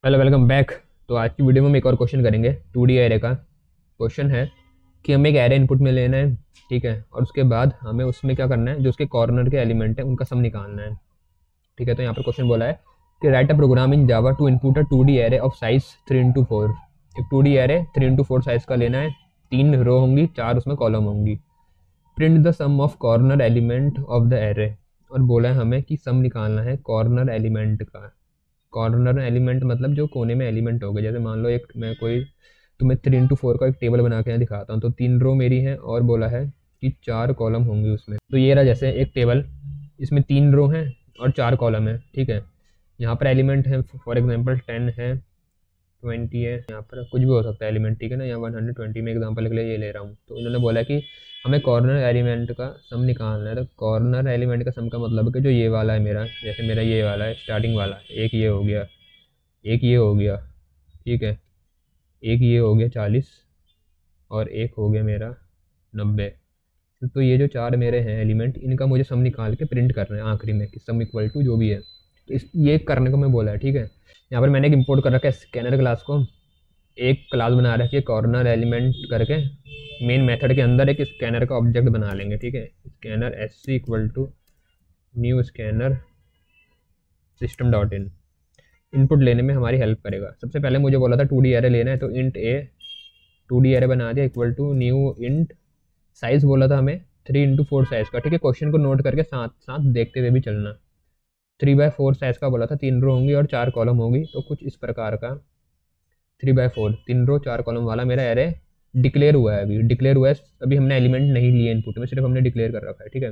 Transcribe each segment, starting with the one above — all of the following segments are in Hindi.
Hello, welcome back. तो आज की वीडियो में हम एक और क्वेश्चन करेंगे 2D एरे का। क्वेश्चन है कि हमें एक एरे इनपुट में लेना है, ठीक है, और उसके बाद हमें उसमें क्या करना है, जो उसके कॉर्नर के एलिमेंट है उनका सम निकालना है, ठीक है। तो यहाँ पर क्वेश्चन बोला है कि write a program in Java to input a 2D array of size 3x4। एक 2D एरे 3x4 साइज का लेना है, 3 रो होंगी, 4 उसमें कॉलम होंगी। Print the sum of corner element of the array. और बोला है हमें कि सम निकालना है कॉर्नर एलिमेंट का। कॉर्नर एलिमेंट मतलब जो कोने में एलिमेंट हो गए। जैसे मान लो एक मैं कोई तुम्हें 3x4 का एक टेबल बना के यहाँ दिखाता हूँ, तो 3 रो मेरी है और बोला है कि 4 कॉलम होंगे उसमें। तो ये रहा जैसे एक टेबल, इसमें 3 रो हैं और 4 कॉलम है, ठीक है। यहाँ पर एलिमेंट है, फॉर एग्जाम्पल 10 है, 20 है, यहाँ पर कुछ भी हो सकता है एलिमेंट, ठीक है ना। यहाँ 120 में एग्जाम्पल के लिए ये ले रहा हूँ। तो इन्होंने बोला कि हमें कॉर्नर एलिमेंट का सम निकालना है। तो कॉर्नर एलिमेंट का सम का मतलब है कि जो ये वाला है मेरा, जैसे मेरा ये वाला है स्टार्टिंग वाला, एक ये हो गया, एक ये हो गया, ठीक है, एक ये हो गया 40 और एक हो गया मेरा 90। तो ये जो 4 मेरे हैं एलिमेंट, इनका मुझे सम निकाल के प्रिंट करना है आखिरी में कि सम इक्वल टू जो भी है। तो इस ये करने को मैं बोला है, ठीक है। यहाँ पर मैंने एक इंपोर्ट कर रखा है स्कैनर क्लास को, एक क्लास बना रखी है कॉर्नर एलिमेंट करके। मेन मेथड के अंदर एक स्कैनर का ऑब्जेक्ट बना लेंगे, ठीक है। Scanner S C equal to new scanner system dot in input लेने में हमारी हेल्प करेगा। सबसे पहले मुझे बोला था 2D एरे लेना है, तो इंट ए 2D एरे बना दिया equal to new int size बोला था हमें 3x4 साइज का, ठीक है। क्वेश्चन को नोट करके साथ साथ देखते हुए भी चलना। 3x4 साइज का बोला था, 3 रो होंगी और 4 कॉलम होगी। तो कुछ इस प्रकार का 3x4 3 रो 4 कॉलम वाला मेरा एरे डिक्लेयर हुआ है। अभी डिक्लेयर हुआ है, अभी हमने एलिमेंट नहीं लिए इनपुट में, सिर्फ हमने डिक्लेयर कर रखा है, ठीक है।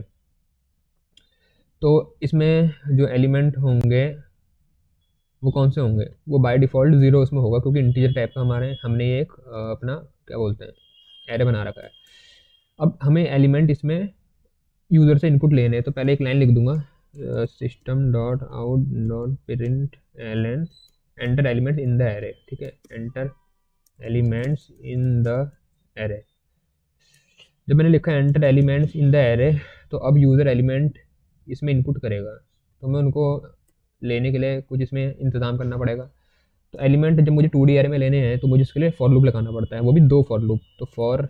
तो इसमें जो एलिमेंट होंगे वो कौन से होंगे, वो बाय डिफ़ॉल्ट 0 उसमें होगा, क्योंकि इंटीजर टाइप का हमारे हमने ये एक अपना क्या बोलते हैं एरे बना रखा है। अब हमें एलिमेंट इसमें यूज़र से इनपुट लेने हैं। तो पहले एक लाइन लिख दूंगा, system dot out dot print L enter elements in the array, ठीक है। Enter elements in the array. जब मैंने लिखा enter elements in the array, तो अब यूज़र एलिमेंट इसमें इनपुट करेगा, तो मैं उनको लेने के लिए कुछ इसमें इंतज़ाम करना पड़ेगा। तो एलिमेंट जब मुझे 2D एरे में लेने हैं तो मुझे इसके लिए फॉर लूप लगाना पड़ता है, वो भी 2 फॉर लूप। तो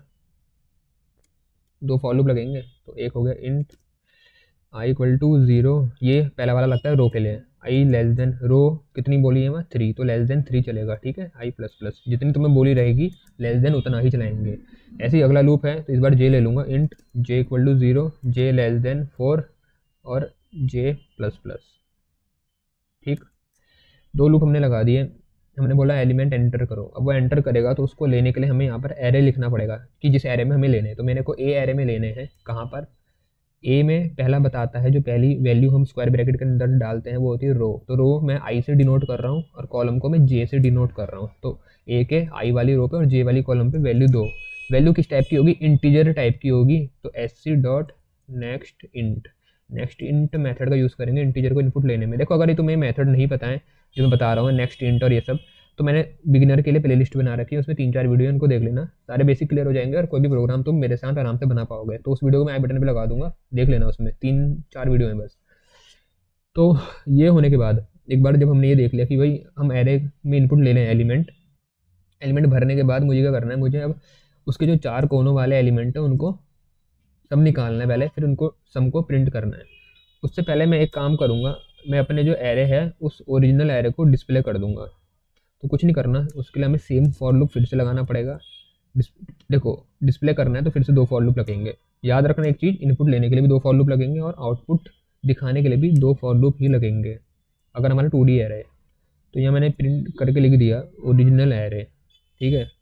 दो फॉर लूप लगेंगे। तो एक हो गया इंट आई इक्वल टू 0, ये पहला वाला लगता है रो के लिए। आई लेस देन रो कितनी बोली है वहाँ 3, तो लेस देन 3 चलेगा, ठीक है। आई प्लस प्लस जितनी तुम्हें बोली रहेगी लेस देन उतना ही चलाएंगे। ऐसे ही अगला लूप है, तो इस बार जे ले लूँगा, int J equal to 0, J less than 4 और जे प्लस प्लस, ठीक। 2 लूप हमने लगा दिए। हमने बोला एलिमेंट एंटर करो। अब वो एंटर करेगा तो उसको लेने के लिए हमें यहाँ पर एरे लिखना पड़ेगा कि जिस एरे में हमें लेने हैं। तो मेरे को ए एरे में लेने हैं। कहाँ पर, ए में पहला बताता है, जो पहली वैल्यू हम स्क्वायर ब्रैकेट के अंदर डालते हैं वो होती है रो। तो रो मैं आई से डिनोट कर रहा हूँ और कॉलम को मैं जे से डिनोट कर रहा हूँ। तो ए के आई वाली रो पे और जे वाली कॉलम पे वैल्यू दो। वैल्यू किस टाइप की होगी, इंटीजर टाइप की होगी। तो S C dot next int method का यूज़ करेंगे इंटीजर को इनपुट लेने में। देखो अगर ये तुम्हें मेथड नहीं पता है जो मैं बता रहा हूँ, नेक्स्ट इंट और ये सब, तो मैंने बिगिनर के लिए प्लेलिस्ट बना रखी है, उसमें 3-4 वीडियो उनको देख लेना, सारे बेसिक क्लियर हो जाएंगे और कोई भी प्रोग्राम तुम मेरे साथ आराम से बना पाओगे। तो उस वीडियो को मैं आई बटन पे लगा दूंगा, देख लेना, उसमें 3-4 वीडियो हैं बस। तो ये होने के बाद एक बार जब हमने ये देख लिया कि भाई हम एरे में इनपुट ले लें, एलिमेंट भरने के बाद मुझे क्या करना है, मुझे अब उसके जो 4 कोनों वाले एलिमेंट है उनको सम निकालना है पहले, फिर उनको सम को प्रिंट करना है। उससे पहले मैं एक काम करूँगा, मैं अपने जो एरे है उस ओरिजिनल एरे को डिस्प्ले कर दूंगा। तो कुछ नहीं करना, उसके लिए हमें सेम फॉर लूप फिर से लगाना पड़ेगा। देखो डिस्प्ले करना है तो फिर से 2 फॉर लूप लगेंगे। याद रखना एक चीज़, इनपुट लेने के लिए भी 2 फॉर लूप लगेंगे और आउटपुट दिखाने के लिए भी 2 फॉर लूप ही लगेंगे अगर हमारा 2D एरे है। तो यहाँ मैंने प्रिंट करके लिख दिया ओरिजिनल एरे, ठीक है।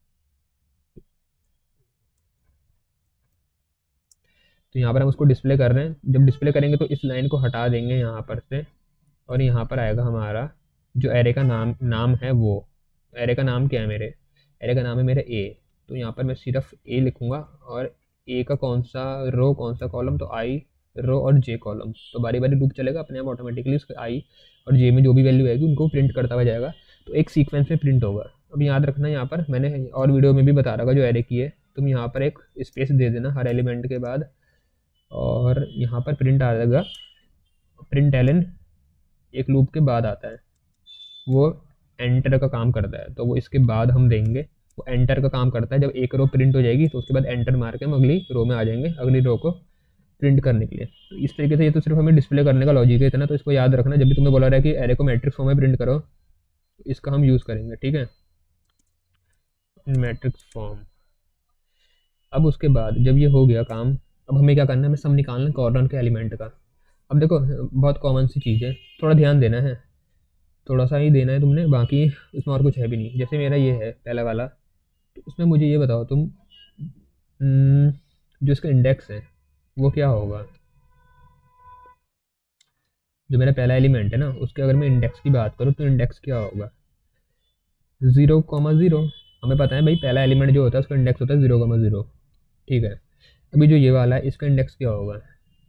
तो यहाँ पर हम उसको डिस्प्ले कर रहे हैं। जब डिस्प्ले करेंगे तो इस लाइन को हटा देंगे यहाँ पर से, और यहाँ पर आएगा हमारा जो एरे का नाम है वो। एरे का नाम क्या है, मेरे एरे का नाम है मेरा ए। तो यहाँ पर मैं सिर्फ ए लिखूँगा और ए का कौन सा रो कौन सा कॉलम, तो आई रो और जे कॉलम। तो बारी बारी लूप चलेगा अपने आप ऑटोमेटिकली, उसके आई और जे में जो भी वैल्यू आएगी उनको प्रिंट करता हुआ जाएगा। तो एक सीक्वेंस में प्रिंट होगा। अब याद रखना, यहाँ पर मैंने और वीडियो में भी बता रहा जो एरे की है, तुम यहाँ पर एक स्पेस दे देना हर एलिमेंट के बाद, और यहाँ पर प्रिंट आ जाएगा प्रिंट एलन एक लूप के बाद आता है वो। एंटर का काम करता है, तो वो इसके बाद हम देंगे। वो एंटर का काम करता है, जब एक रो प्रिंट हो जाएगी तो उसके बाद एंटर मार के हम अगली रो में आ जाएंगे, अगली रो को प्रिंट करने के लिए। तो इस तरीके से ये तो सिर्फ हमें डिस्प्ले करने का लॉजिक है इतना, तो इसको याद रखना। जब भी तुम्हें बोला रहा है कि एरे को मैट्रिक्स फॉर्म में प्रिंट करो, तो इसका हम यूज़ करेंगे, ठीक है, मैट्रिक्स फॉर्म। अब उसके बाद जब ये हो गया काम, अब हमें क्या करना है, हमें सम निकालना है कॉर्नर के एलिमेंट का। अब देखो बहुत कॉमन सी चीज़ है, थोड़ा ध्यान देना है, थोड़ा सा ही देना है तुमने, बाकी उसमें और कुछ है भी नहीं। जैसे मेरा ये है पहला वाला, तो उसमें मुझे ये बताओ तुम, जो इसका इंडेक्स है वो क्या होगा। जो मेरा पहला एलिमेंट है ना, उसके अगर मैं इंडेक्स की बात करूँ तो इंडेक्स क्या होगा, 0,0। हमें पता है भाई पहला एलिमेंट जो होता है उसका इंडेक्स होता है 0,0, ठीक है। अभी जो ये वाला है इसका इंडेक्स क्या होगा,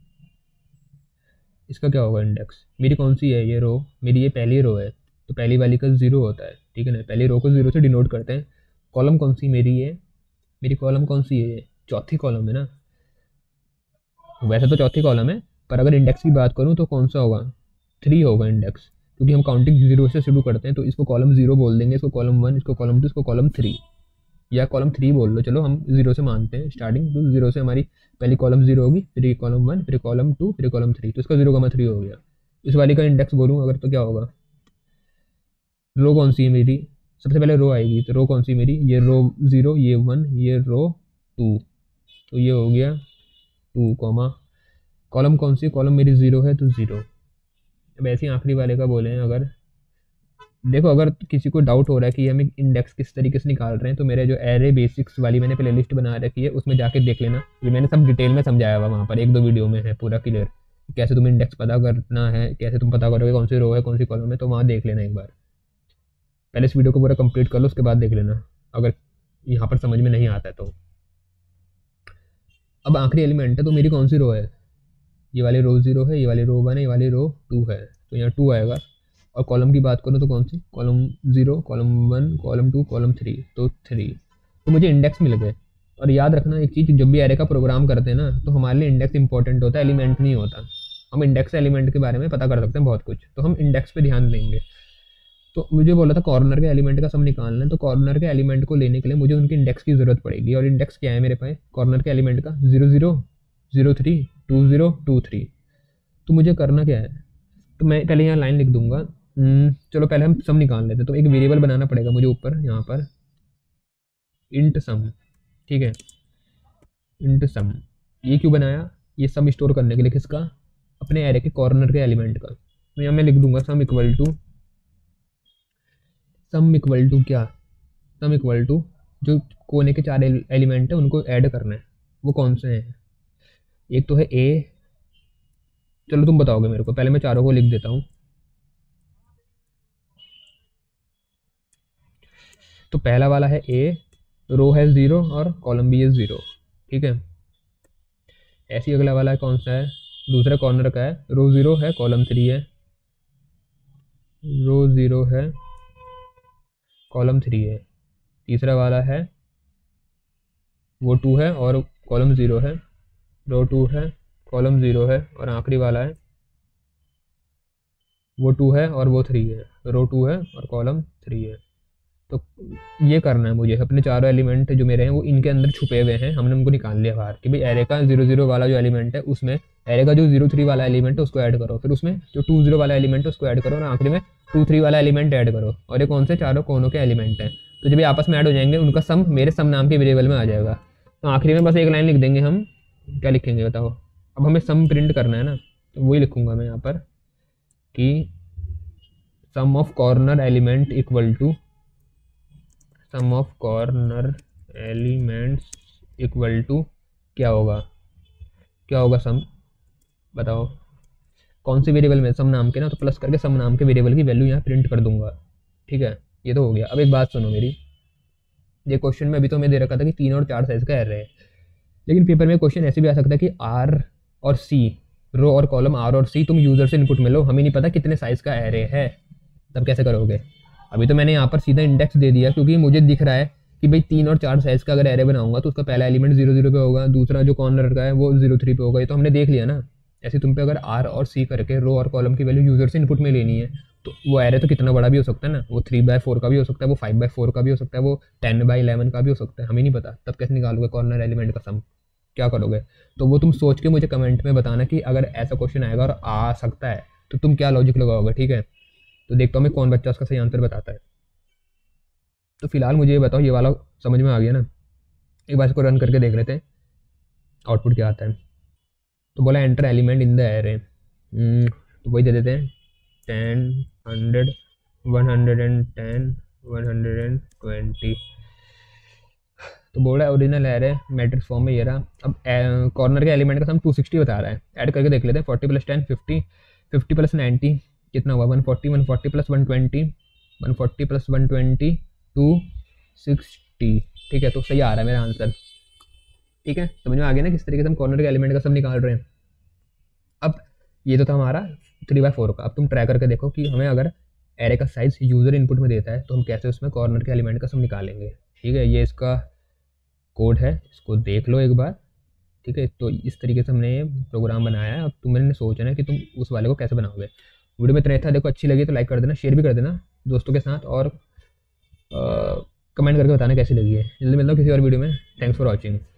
इसका क्या होगा इंडेक्स, मेरी कौन सी है ये रो, मेरी ये पहली रो है, तो पहली वाली का 0 होता है, ठीक है ना, पहली रो को 0 से डिनोट करते हैं। कॉलम कौन सी मेरी है, मेरी कॉलम कौन सी है, चौथी कॉलम है ना, वैसे तो चौथी कॉलम है, पर अगर इंडेक्स की बात करूँ तो कौन सा होगा, 3 होगा इंडेक्स, क्योंकि हम काउंटिंग 0 से शुरू करते हैं। तो इसको कॉलम 0 बोल देंगे, इसको कॉलम 1, इसको कॉलम 2, इसको कॉलम 3, या कॉलम 3 बोल लो, चलो हम 0 से मानते हैं स्टार्टिंग। तो 0 से हमारी पहली कॉलम 0 होगी, फिर कॉलम 1, फिर कॉलम 2, फिर कॉलम 3, तो इसका 0,3 हो गया। इस वाली का इंडेक्स बोलूँ अगर तो क्या होगा, रो कौन सी है मेरी, सबसे पहले रो आएगी, तो रो कौन सी मेरी, ये रो 0, ये 1, ये रो 2, तो ये हो गया 2 कॉमा, कॉलम कौन सी, कॉलम मेरी 0 है तो 0। अब ऐसे ही आखिरी वाले का बोले हैं, अगर देखो अगर किसी को डाउट हो रहा है कि हम इंडेक्स किस तरीके से निकाल रहे हैं, तो मेरे जो एरे बेसिक्स वाली मैंने प्लेलिस्ट बना रखी है उसमें जाके देख लेना, ये मैंने सब डिटेल में समझाया हुआ वहाँ पर, 1-2 वीडियो में है पूरा क्लियर, कैसे तुम इंडेक्स पता करना है, कैसे तुम पता करोगे कौन सी रो है कौन सी कॉलम है, तो वहाँ देख लेना एक बार। पहले इस वीडियो को पूरा कंप्लीट कर लो, उसके बाद देख लेना अगर यहाँ पर समझ में नहीं आता है तो। अब आखिरी एलिमेंट है, तो मेरी कौन सी रो है, ये वाली रो 0 है, ये वाली रो 1 है, ये वाली रो 2 है, तो यहाँ 2 आएगा। और कॉलम की बात करूँ तो कौन सी, कॉलम 0, कॉलम 1, कॉलम 2, कॉलम 3, तो 3। तो मुझे इंडेक्स मिल गए। और याद रखना एक चीज़, जब भी एरे का प्रोग्राम करते हैं ना, तो हमारे लिए इंडेक्स इंपॉर्टेंट होता है, एलिमेंट नहीं होता। हम इंडेक्स एलिमेंट के बारे में पता कर सकते हैं बहुत कुछ, तो हम इंडेक्स पे ध्यान देंगे। तो मुझे बोला था कॉर्नर के एलिमेंट का सम निकालना है, तो कॉर्नर के एलिमेंट को लेने के लिए मुझे उनके इंडेक्स की ज़रूरत पड़ेगी। और इंडेक्स क्या है मेरे पास कॉर्नर के एलिमेंट का, 0,0, 0,3, 2,0, 2,3। तो मुझे करना क्या है, तो मैं पहले यहाँ लाइन लिख दूंगा। चलो पहले हम सम निकाल लेते हैं, तो एक वेरिएबल बनाना पड़ेगा मुझे ऊपर यहाँ पर, इंट सम, ठीक है, इंट सम। ये क्यों बनाया, ये सम स्टोर करने के लिए, किसका, अपने एरे के कॉर्नर के एलिमेंट का। तो यहाँ मैं लिख दूंगा सम इक्वल टू क्या, सम इक्वल टू जो कोने के 4 एलिमेंट है उनको ऐड करना है, वो कौन से हैं, एक तो है ए, चलो तुम बताओगे मेरे को, पहले मैं चारों को लिख देता हूँ। तो पहला वाला है ए, रो है 0 और कॉलम भी है 0, ठीक है। ऐसे ही अगला वाला है कौन सा है, दूसरे कॉर्नर का है, रो 0 है कॉलम 3 है, रो 0 है कॉलम 3 है। तीसरा वाला है वो 2 है और कॉलम 0 है, रो 2 है कॉलम 0 है। और आखिरी वाला है वो 2 है और वो 3 है, रो 2 है और कॉलम 3 है। तो ये करना है मुझे, अपने चारों एलिमेंट जो मेरे हैं वो इनके अंदर छुपे हुए हैं, हमने उनको निकाल लिया बाहर कि भाई एरे का 0,0 वाला जो एलिमेंट है उसमें एरे का जो 0,3 वाला एलिमेंट है उसको ऐड करो, फिर उसमें जो 2,0 वाला एलिमेंट है उसको ऐड करो, और आखिरी में 2,3 वाला एलिमेंट ऐड करो। और ये कौन से चारों कोनों के एलिमेंट हैं, तो जब ये आपस में ऐड हो जाएंगे उनका सम मेरे सम नाम के वेरिएबल में आ जाएगा। तो आखिरी में बस एक लाइन लिख देंगे हम, क्या लिखेंगे बताओ, अब हमें सम प्रिंट करना है ना, तो वही लिखूंगा मैं यहाँ पर कि sum of corner element equal to sum of corner elements equal to क्या होगा, क्या होगा सम, बताओ कौन सी वेरिएबल में, सम नाम के ना, तो प्लस करके सम नाम के वेरिएबल की वैल्यू यहाँ प्रिंट कर दूंगा, ठीक है। ये तो हो गया। अब एक बात सुनो मेरी, ये क्वेश्चन में अभी तो मैं दे रखा था कि 3 और 4 साइज का एरे है, लेकिन पेपर में क्वेश्चन ऐसे भी आ सकता है कि आर और सी, रो और कॉलम आर और सी तुम यूजर से इनपुट में लो, हमें नहीं पता कितने साइज का एरे है, तब कैसे करोगे। अभी तो मैंने यहाँ पर सीधा इंडेक्स दे दिया, क्योंकि मुझे दिख रहा है कि भाई 3 और 4 साइज का अगर एरे बनाऊंगा तो उसका पहला एलिमेंट 0,0 पे होगा, दूसरा जो कॉर्नर का है वो 0,3 पे होगा, ये तो हमने देख लिया ना। ऐसे तुम पे अगर आर और सी करके रो और कॉलम की वैल्यू यूजर से इनपुट में लेनी है, तो वो एरे तो कितना बड़ा भी हो सकता है ना, वो 3/4 का भी हो सकता है, वो 5/4 का भी हो सकता है, वो 10/11 का भी हो सकता है, हमें नहीं पता। तब कैसे निकालोगे कॉर्नर एलिमेंट का सम, क्या करोगे? तो वो तुम सोच के मुझे कमेंट में बताना कि अगर ऐसा क्वेश्चन आएगा और आ सकता है तो तुम क्या लॉजिक लगाओगे, ठीक है? तो देखता हूँ मैं कौन बच्चा उसका सही आंसर बताता है। तो फिलहाल मुझे ये बताओ, ये वाला समझ में आ गया ना? एक बार इसको रन करके देख लेते हैं आउटपुट क्या आता है। तो बोला enter element in the array, तो वही दे देते हैं 10, 100, 110, 120। तो बोल रहा है ओरिजिनल एरे मैट्रिक्स फॉर्म में ये रहा। अब कॉर्नर के एलिमेंट का सम 260 बता रहा है, ऐड करके देख लेते हैं। 40 + 10 50, 50 + 90 कितना हुआ? 140, 140 + 120, 140 + 120 260। ठीक है, तो सही आ रहा है मेरा आंसर। ठीक है, समझ में आ गया ना किस तरीके से हम कॉर्नर के एलिमेंट का सम निकाल रहे हैं। अब ये तो था हमारा 3/4 का। अब तुम ट्राई करके देखो कि हमें अगर एरे का साइज यूज़र इनपुट में देता है तो हम कैसे उसमें कॉर्नर के एलिमेंट का सम निकालेंगे। ठीक है, ये इसका कोड है, इसको देख लो एक बार। ठीक है, तो इस तरीके से हमने ये प्रोग्राम बनाया है। अब तुमने सोचना है कि तुम उस वाले को कैसे बनाओगे। वीडियो में इतना था, देखो अच्छी लगी तो लाइक कर देना, शेयर भी कर देना दोस्तों के साथ, और कमेंट करके बताना कैसी लगी है। जल्दी मिलता हूँ किसी और वीडियो में। Thanks for watching.